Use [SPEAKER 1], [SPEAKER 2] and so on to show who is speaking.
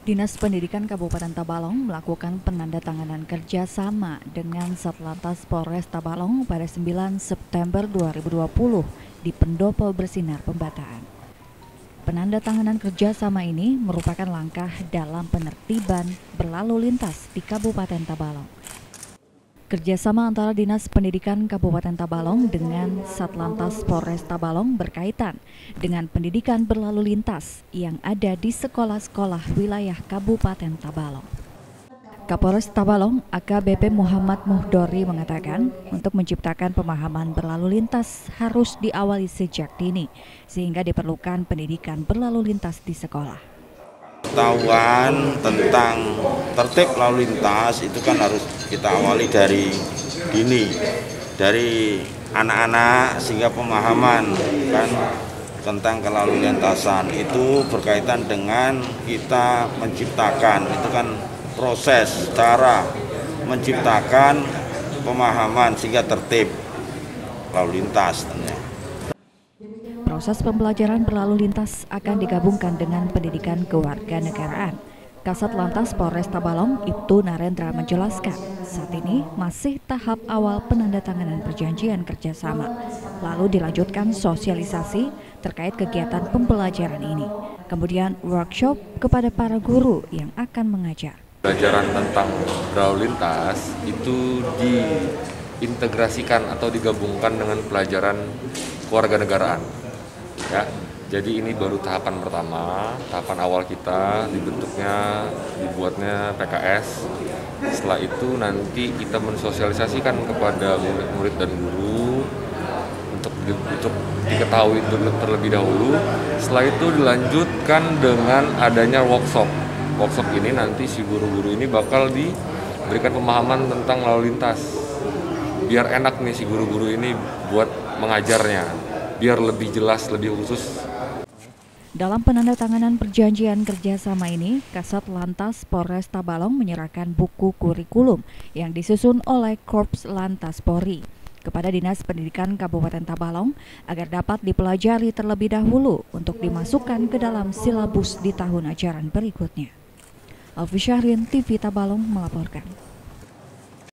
[SPEAKER 1] Dinas Pendidikan Kabupaten Tabalong melakukan penandatanganan kerjasama dengan Satlantas Polres Tabalong pada 9 September 2020 di Pendopo Bersinar Pembataan. Penandatanganan kerjasama ini merupakan langkah dalam penertiban berlalu lintas di Kabupaten Tabalong. Kerjasama antara Dinas Pendidikan Kabupaten Tabalong dengan Satlantas Polres Tabalong berkaitan dengan pendidikan berlalu lintas yang ada di sekolah-sekolah wilayah Kabupaten Tabalong. Kapolres Tabalong AKBP Muhammad Muhdori mengatakan untuk menciptakan pemahaman berlalu lintas harus diawali sejak dini sehingga diperlukan pendidikan berlalu lintas di sekolah.
[SPEAKER 2] Pengetahuan tentang tertib lalu lintas itu kan harus kita awali dari dini, dari anak-anak, sehingga pemahaman kan tentang kelalu lintasan itu berkaitan dengan kita menciptakan, itu kan proses cara menciptakan pemahaman sehingga tertib lalu lintas tentunya.
[SPEAKER 1] Proses pembelajaran berlalu lintas akan digabungkan dengan pendidikan kewarganegaraan. Kasat Lantas Polres Tabalong Ibtu Narendra menjelaskan, saat ini masih tahap awal penandatanganan perjanjian kerjasama. Lalu dilanjutkan sosialisasi terkait kegiatan pembelajaran ini. Kemudian workshop kepada para guru yang akan mengajar.
[SPEAKER 3] Pelajaran tentang berlalu lintas itu diintegrasikan atau digabungkan dengan pelajaran kewarganegaraan. Ya, jadi ini baru tahapan pertama, tahapan awal kita dibuatnya PKS. Setelah itu nanti kita mensosialisasikan kepada murid-murid dan guru untuk diketahui terlebih dahulu. Setelah itu dilanjutkan dengan adanya workshop. Workshop ini nanti si guru-guru ini bakal diberikan pemahaman tentang lalu lintas. Biar enak nih si guru-guru ini buat mengajarnya. Biar lebih jelas, lebih khusus.
[SPEAKER 1] Dalam penandatanganan perjanjian kerjasama ini, Kasat Lantas Polres Tabalong menyerahkan buku kurikulum yang disusun oleh Korps Lantas Polri kepada Dinas Pendidikan Kabupaten Tabalong agar dapat dipelajari terlebih dahulu untuk dimasukkan ke dalam silabus di tahun ajaran berikutnya. Alfi Syahrin, TV Tabalong melaporkan.